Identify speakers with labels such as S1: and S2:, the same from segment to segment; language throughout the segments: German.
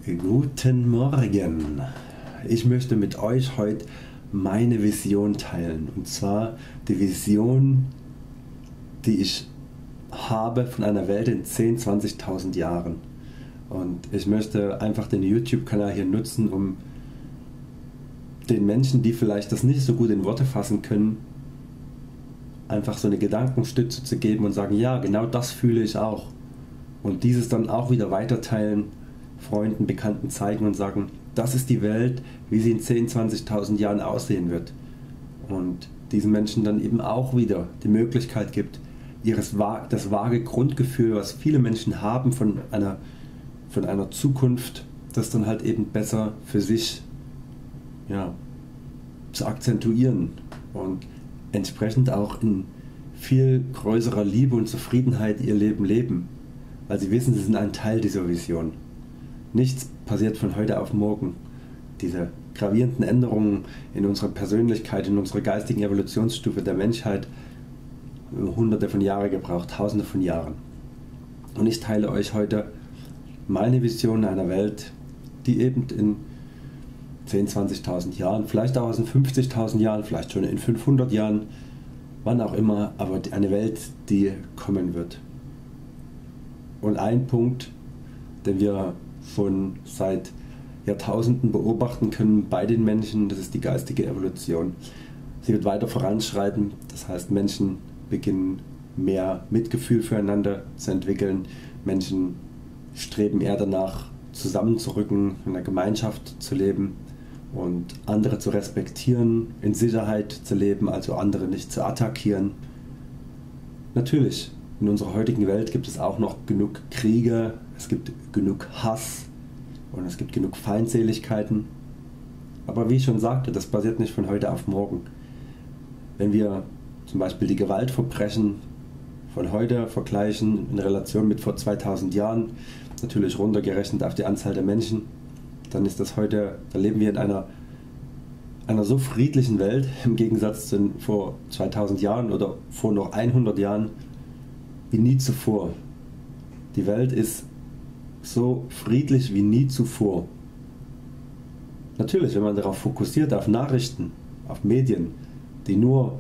S1: Guten Morgen! Ich möchte mit euch heute meine Vision teilen, und zwar die Vision, die ich habe von einer Welt in 10.000, 20.000 Jahren. Und ich möchte einfach den YouTube-Kanal hier nutzen, um den Menschen, die vielleicht das nicht so gut in Worte fassen können, einfach so eine Gedankenstütze zu geben und sagen, ja, genau das fühle ich auch. Und dieses dann auch wieder weiterteilen, Freunden, Bekannten zeigen und sagen, das ist die Welt, wie sie in 10.000, 20.000 Jahren aussehen wird. Und diesen Menschen dann eben auch wieder die Möglichkeit gibt, das vage Grundgefühl, was viele Menschen haben von einer Zukunft, das dann halt eben besser für sich zu akzentuieren und entsprechend auch in viel größerer Liebe und Zufriedenheit ihr Leben leben, weil sie wissen, sie sind ein Teil dieser Vision. Nichts passiert von heute auf morgen. Diese gravierenden Änderungen in unserer Persönlichkeit, in unserer geistigen Evolutionsstufe der Menschheit, hunderte von Jahren gebraucht, tausende von Jahren. Und ich teile euch heute meine Vision einer Welt, die eben in 10.000, 20.000 Jahren, vielleicht auch in 50.000 Jahren, vielleicht schon in 500 Jahren, wann auch immer, aber eine Welt, die kommen wird. Und ein Punkt, den wir schon seit Jahrtausenden beobachten können bei den Menschen, das ist die geistige Evolution. Sie wird weiter voranschreiten, das heißt, Menschen beginnen mehr Mitgefühl füreinander zu entwickeln, Menschen streben eher danach, zusammenzurücken, in einer Gemeinschaft zu leben und andere zu respektieren, in Sicherheit zu leben, also andere nicht zu attackieren. Natürlich, in unserer heutigen Welt gibt es auch noch genug Kriege, es gibt genug Hass und es gibt genug Feindseligkeiten. Aber wie ich schon sagte, das passiert nicht von heute auf morgen. Wenn wir zum Beispiel die Gewaltverbrechen von heute vergleichen in Relation mit vor 2000 Jahren, natürlich runtergerechnet auf die Anzahl der Menschen, dann ist das heute, da leben wir in einer so friedlichen Welt im Gegensatz zu vor 2000 Jahren oder vor noch 100 Jahren wie nie zuvor. Die Welt ist so friedlich wie nie zuvor. Natürlich, wenn man darauf fokussiert, auf Nachrichten, auf Medien, die nur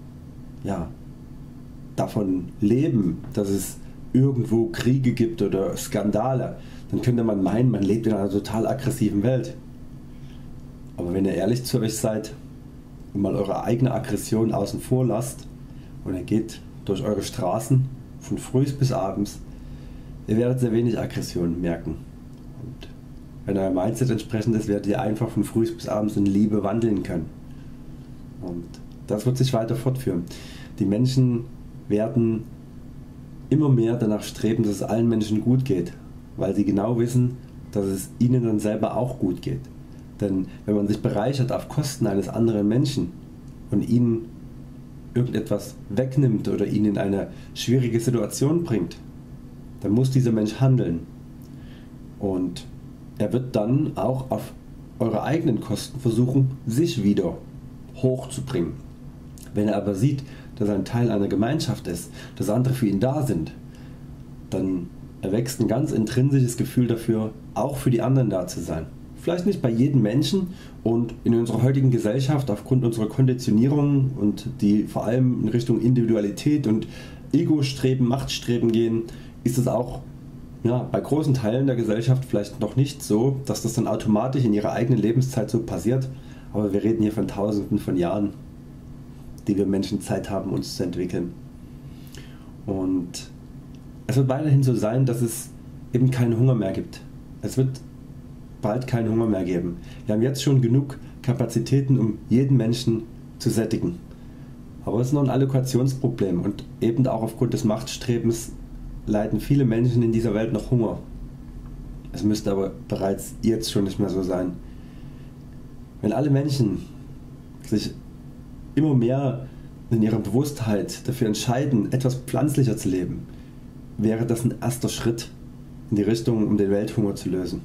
S1: davon leben, dass es irgendwo Kriege gibt oder Skandale, dann könnte man meinen, man lebt in einer total aggressiven Welt. Aber wenn ihr ehrlich zu euch seid und mal eure eigene Aggression außen vor lasst und ihr geht durch eure Straßen von früh bis abends, ihr werdet sehr wenig Aggression merken. Und wenn euer Mindset entsprechend ist, werdet ihr einfach von früh bis abends in Liebe wandeln können. Und das wird sich weiter fortführen. Die Menschen werden immer mehr danach streben, dass es allen Menschen gut geht, weil sie genau wissen, dass es ihnen dann selber auch gut geht. Denn wenn man sich bereichert auf Kosten eines anderen Menschen und ihnen irgendetwas wegnimmt oder ihn in eine schwierige Situation bringt, dann muss dieser Mensch handeln. Und er wird dann auch auf eure eigenen Kosten versuchen, sich wieder hochzubringen. Wenn er aber sieht, dass er ein Teil einer Gemeinschaft ist, dass andere für ihn da sind, dann erwächst ein ganz intrinsisches Gefühl dafür, auch für die anderen da zu sein. Vielleicht nicht bei jedem Menschen, und in unserer heutigen Gesellschaft aufgrund unserer Konditionierung und die vor allem in Richtung Individualität und Ego-Streben, Machtstreben gehen, ist es auch bei großen Teilen der Gesellschaft vielleicht noch nicht so, dass das dann automatisch in ihrer eigenen Lebenszeit so passiert, aber wir reden hier von Tausenden von Jahren, die wir Menschen Zeit haben, uns zu entwickeln. Und es wird weiterhin so sein, dass es eben keinen Hunger mehr gibt. Es wird bald keinen Hunger mehr geben. Wir haben jetzt schon genug Kapazitäten, um jeden Menschen zu sättigen. Aber es ist noch ein Allokationsproblem, und eben auch aufgrund des Machtstrebens leiden viele Menschen in dieser Welt noch Hunger. Es müsste aber bereits jetzt schon nicht mehr so sein. Wenn alle Menschen sich immer mehr in ihrer Bewusstheit dafür entscheiden, etwas pflanzlicher zu leben, wäre das ein erster Schritt in die Richtung, um den Welthunger zu lösen.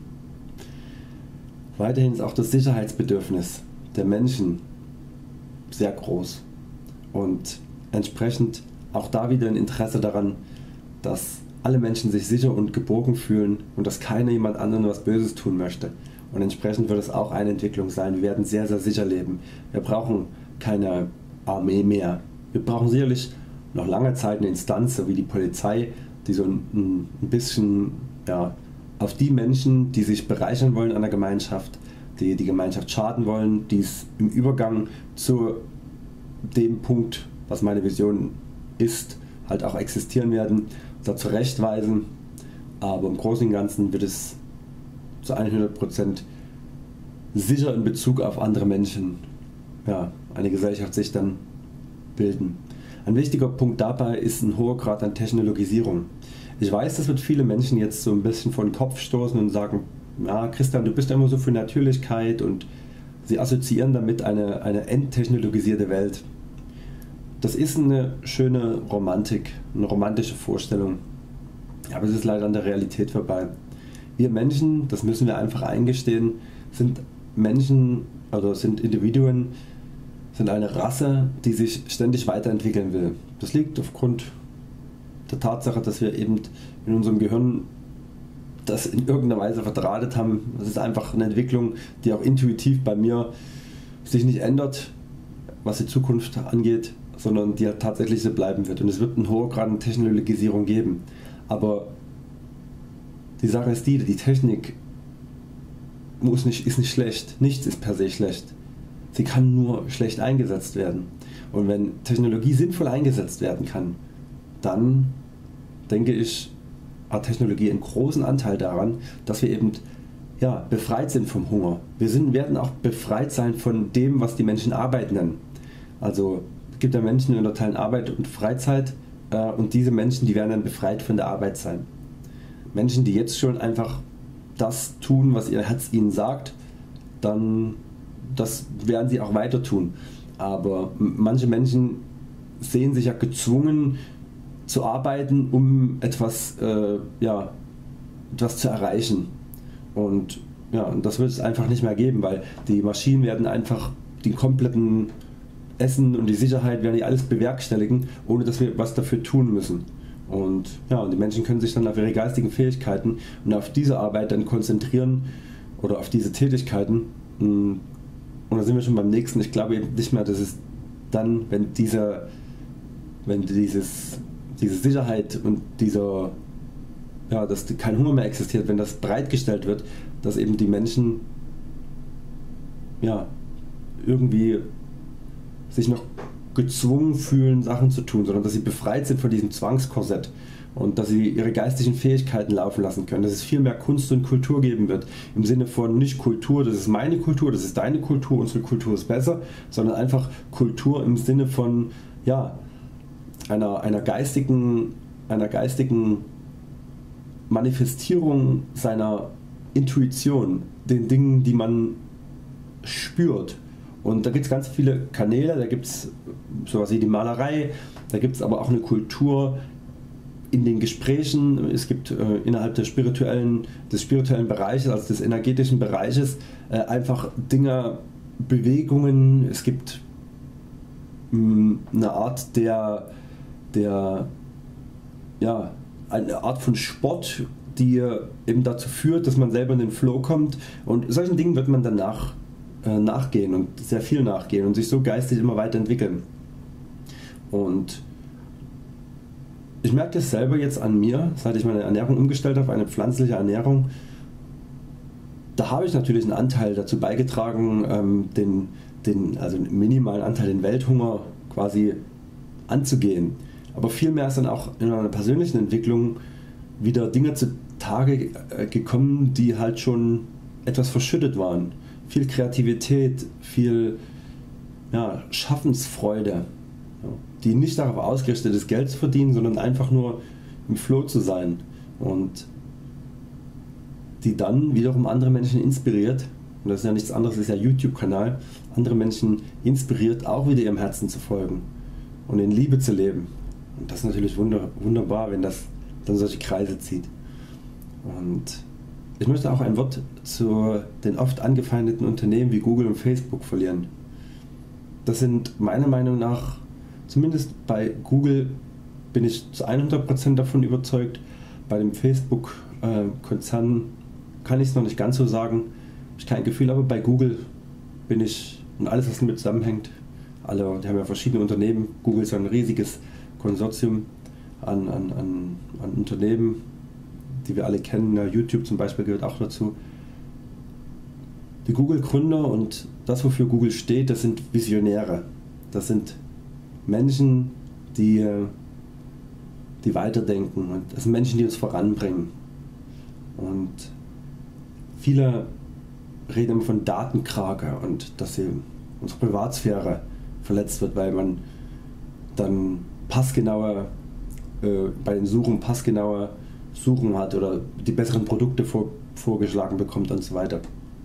S1: Weiterhin ist auch das Sicherheitsbedürfnis der Menschen sehr groß und entsprechend auch da wieder ein Interesse daran, dass alle Menschen sich sicher und geborgen fühlen und dass keiner jemand anderen was Böses tun möchte. Und entsprechend wird es auch eine Entwicklung sein. Wir werden sehr, sehr sicher leben. Wir brauchen keine Armee mehr. Wir brauchen sicherlich noch lange Zeit eine Instanz, so wie die Polizei, die so ein bisschen auf die Menschen, die sich bereichern wollen an der Gemeinschaft, die die Gemeinschaft schaden wollen, die es im Übergang zu dem Punkt, was meine Vision ist, halt auch existieren werden, da zurechtweisen. Aber im Großen und Ganzen wird es zu 100% sicher in Bezug auf andere Menschen eine Gesellschaft sich dann bilden. Ein wichtiger Punkt dabei ist ein hoher Grad an Technologisierung. Ich weiß, das wird viele Menschen jetzt so ein bisschen vor den Kopf stoßen und sagen, ja Christian, du bist ja immer so für Natürlichkeit, und sie assoziieren damit eine enttechnologisierte Welt. Das ist eine schöne Romantik, eine romantische Vorstellung, aber es ist leider an der Realität vorbei. Wir Menschen, das müssen wir einfach eingestehen, sind Menschen oder sind Individuen, sind eine Rasse, die sich ständig weiterentwickeln will. Das liegt aufgrund der Tatsache, dass wir eben in unserem Gehirn das in irgendeiner Weise verdrahtet haben. Das ist einfach eine Entwicklung, die auch intuitiv bei mir sich nicht ändert, was die Zukunft angeht, sondern die tatsächlich so bleiben wird. Und es wird einen hohen Grad an Technologisierung geben. Aber die Sache ist die Technik ist nicht schlecht. Nichts ist per se schlecht. Sie kann nur schlecht eingesetzt werden. Und wenn Technologie sinnvoll eingesetzt werden kann, dann denke ich, hat Technologie einen großen Anteil daran, dass wir eben befreit sind vom Hunger. Wir werden auch befreit sein von dem, was die Menschen Arbeit nennen. Also es gibt ja Menschen, die unterteilen Arbeit und Freizeit, und diese Menschen, die werden dann befreit von der Arbeit sein. Menschen, die jetzt schon einfach das tun, was ihr Herz ihnen sagt, dann das werden sie auch weiter tun. Aber manche Menschen sehen sich ja gezwungen zu arbeiten, um etwas zu erreichen. Und das wird es einfach nicht mehr geben, weil die Maschinen werden einfach den kompletten Essen und die Sicherheit werden die alles bewerkstelligen, ohne dass wir was dafür tun müssen. Und die Menschen können sich dann auf ihre geistigen Fähigkeiten und auf diese Arbeit dann konzentrieren oder auf diese Tätigkeiten. Und da sind wir schon beim nächsten. Ich glaube eben nicht mehr, dass es dann, wenn diese Sicherheit und dass kein Hunger mehr existiert, wenn das bereitgestellt wird, dass eben die Menschen irgendwie sich noch gezwungen fühlen, Sachen zu tun, sondern dass sie befreit sind von diesem Zwangskorsett und dass sie ihre geistigen Fähigkeiten laufen lassen können, dass es viel mehr Kunst und Kultur geben wird, im Sinne von nicht Kultur, das ist meine Kultur, das ist deine Kultur, unsere Kultur ist besser, sondern einfach Kultur im Sinne von einer geistigen Manifestierung seiner Intuition, den Dingen, die man spürt. Und da gibt es ganz viele Kanäle, da gibt es sowas wie die Malerei, da gibt es aber auch eine Kultur in den Gesprächen, es gibt innerhalb des spirituellen Bereiches, also des energetischen Bereiches, einfach Dinge, Bewegungen, es gibt eine Art eine Art von Sport, die eben dazu führt, dass man selber in den Flow kommt, und solchen Dingen wird man danach nachgehen und sehr viel nachgehen und sich so geistig immer weiterentwickeln. Und ich merke das selber jetzt an mir, seit ich meine Ernährung umgestellt habe, eine pflanzliche Ernährung. Da habe ich natürlich einen Anteil dazu beigetragen, den minimalen Anteil, den Welthunger quasi anzugehen. Aber vielmehr ist dann auch in meiner persönlichen Entwicklung wieder Dinge zutage gekommen, die halt schon etwas verschüttet waren. Viel Kreativität, viel Schaffensfreude, die nicht darauf ausgerichtet ist, Geld zu verdienen, sondern einfach nur im Flow zu sein, und die dann wiederum andere Menschen inspiriert, und das ist ja nichts anderes, das ist ja YouTube-Kanal, andere Menschen inspiriert, auch wieder ihrem Herzen zu folgen und in Liebe zu leben. Und das ist natürlich wunderbar, wenn das dann solche Kreise zieht. Und ich möchte auch ein Wort zu den oft angefeindeten Unternehmen wie Google und Facebook verlieren. Das sind meiner Meinung nach, zumindest bei Google bin ich zu 100% davon überzeugt, Bei dem Facebook-Konzern kann ich es noch nicht ganz so sagen, ich kein Gefühl, aber bei Google bin ich, und alles was damit zusammenhängt, die haben ja verschiedene Unternehmen, Google ist ein riesiges Konsortium an Unternehmen, die wir alle kennen, ja, YouTube zum Beispiel gehört auch dazu. Die Google-Gründer und das, wofür Google steht, das sind Visionäre. Das sind Menschen, die weiterdenken, und das sind Menschen, die uns voranbringen. Und viele reden immer von Datenkrake und dass unsere Privatsphäre verletzt wird, weil man dann passgenauer bei den Suchen passgenauer Suchen hat oder die besseren Produkte vorgeschlagen bekommt und so weiter.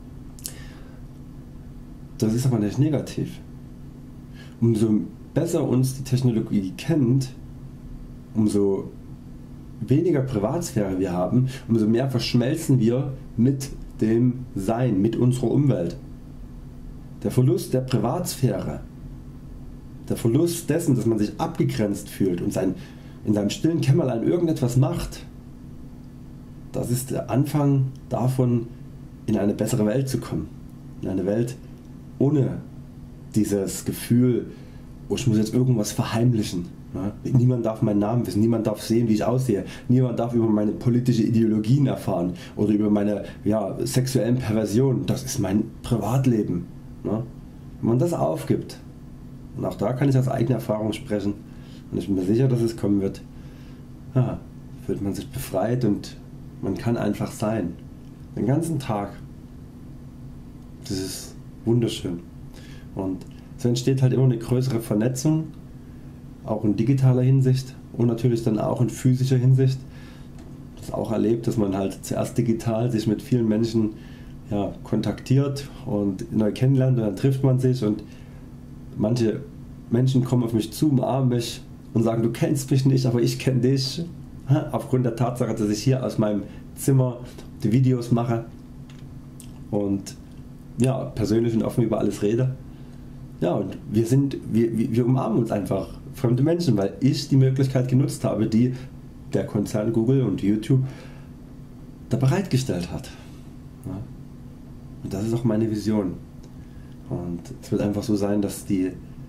S1: Das ist aber nicht negativ. Umso besser uns die Technologie kennt, umso weniger Privatsphäre wir haben, umso mehr verschmelzen wir mit dem Sein, mit unserer Umwelt. Der Verlust der Privatsphäre, der Verlust dessen, dass man sich abgegrenzt fühlt und in seinem stillen Kämmerlein irgendetwas macht, das ist der Anfang davon, in eine bessere Welt zu kommen. In eine Welt ohne dieses Gefühl, oh, ich muss jetzt irgendwas verheimlichen. Ja? Niemand darf meinen Namen wissen, niemand darf sehen, wie ich aussehe, niemand darf über meine politische Ideologien erfahren oder über meine sexuellen Perversionen. Das ist mein Privatleben. Ja? Wenn man das aufgibt, und auch da kann ich aus eigener Erfahrung sprechen, und ich bin mir sicher, dass es kommen wird, fühlt man sich befreit und man kann einfach sein. Den ganzen Tag. Das ist wunderschön. Und so entsteht halt immer eine größere Vernetzung, auch in digitaler Hinsicht und natürlich dann auch in physischer Hinsicht. Das auch erlebt, dass man halt zuerst digital sich mit vielen Menschen kontaktiert und neu kennenlernt, und dann trifft man sich und manche Menschen kommen auf mich zu, umarmen mich und sagen, du kennst mich nicht, aber ich kenne dich. Aufgrund der Tatsache, dass ich hier aus meinem Zimmer die Videos mache und persönlich und offen über alles rede. Ja, und wir umarmen uns einfach, fremde Menschen, weil ich die Möglichkeit genutzt habe, die der Konzern Google und YouTube da bereitgestellt hat. Ja. Und das ist auch meine Vision. Und es wird einfach so sein, dass die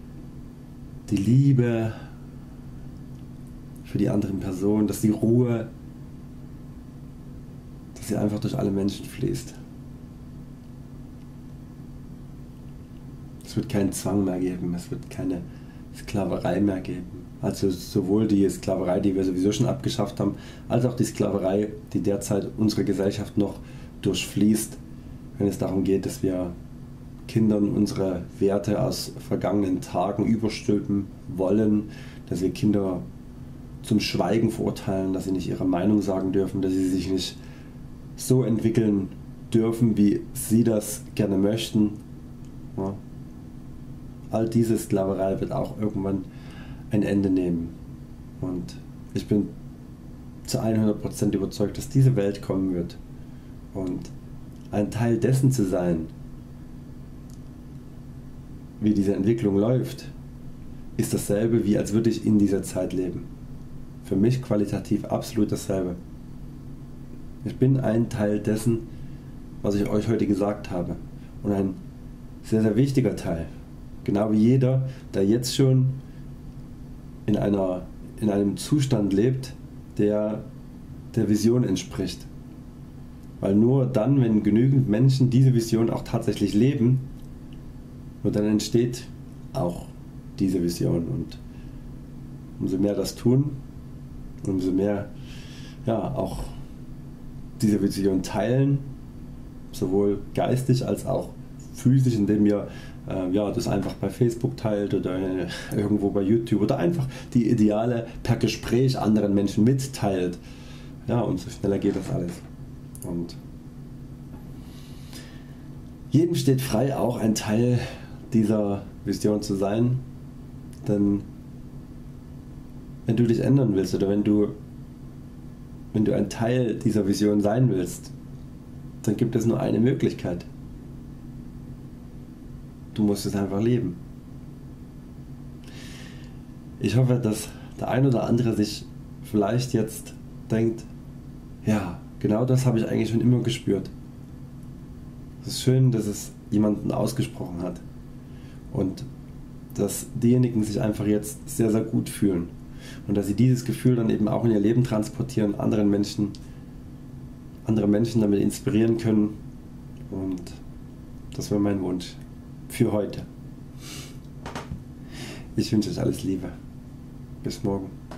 S1: Liebe für die anderen Personen, dass die Ruhe, dass sie einfach durch alle Menschen fließt. Es wird keinen Zwang mehr geben, es wird keine Sklaverei mehr geben. Also sowohl die Sklaverei, die wir sowieso schon abgeschafft haben, als auch die Sklaverei, die derzeit unsere Gesellschaft noch durchfließt, wenn es darum geht, dass wir Kindern unsere Werte aus vergangenen Tagen überstülpen wollen, dass wir Kinder zum Schweigen verurteilen, dass sie nicht ihre Meinung sagen dürfen, dass sie sich nicht so entwickeln dürfen, wie sie das gerne möchten. Ja. All diese Sklaverei wird auch irgendwann ein Ende nehmen. Und ich bin zu 100% überzeugt, dass diese Welt kommen wird. Und ein Teil dessen zu sein, wie diese Entwicklung läuft, ist dasselbe, wie als würde ich in dieser Zeit leben. Für mich qualitativ absolut dasselbe. Ich bin ein Teil dessen, was ich euch heute gesagt habe. Und ein sehr, sehr wichtiger Teil. Genau wie jeder, der jetzt schon in einem Zustand lebt, der der Vision entspricht. Weil nur dann, wenn genügend Menschen diese Vision auch tatsächlich leben, nur dann entsteht auch diese Vision. Und umso mehr das tun, umso mehr auch diese Vision teilen, sowohl geistig als auch physisch, indem ihr das einfach bei Facebook teilt oder irgendwo bei YouTube oder einfach die Ideale per Gespräch anderen Menschen mitteilt. Ja, und so schneller geht das alles. Und jedem steht frei, auch ein Teil dieser Vision zu sein, denn wenn du dich ändern willst oder wenn du ein Teil dieser Vision sein willst, dann gibt es nur eine Möglichkeit. Du musst es einfach leben. Ich hoffe, dass der ein oder andere sich vielleicht jetzt denkt, Ja, genau das habe ich eigentlich schon immer gespürt. Es ist schön, dass es jemanden ausgesprochen hat und dass diejenigen sich einfach jetzt sehr, sehr gut fühlen und dass sie dieses Gefühl dann eben auch in ihr Leben transportieren, andere Menschen damit inspirieren können, und das wäre mein Wunsch für heute. Ich wünsche euch alles Liebe. Bis morgen.